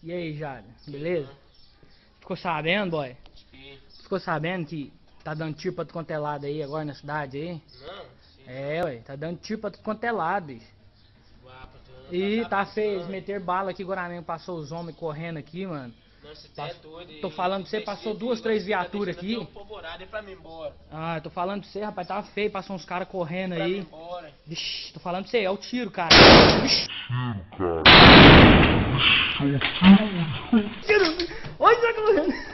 E aí, Jada? Beleza? Ficou sabendo, boy? Sim. Ficou sabendo que tá dando tiro pra tudo quanto é lado aí agora na cidade aí? Não, sim. É, ué, tá dando tiro pra tudo quanto é lado, bicho. E Tá feio, eles meteram bala aqui, agora mesmo passou os homens correndo aqui, mano. Nossa, você é doido. Tô falando pra você, passou 2, 3 viaturas aqui. É pra mim embora. Ah, eu tô falando pra você, rapaz, tava feio, passou uns caras correndo Pra mim aí. embora. Vixe, tô falando pra você, é o tiro, cara. Vixe. Tiro! Olha, tá correndo.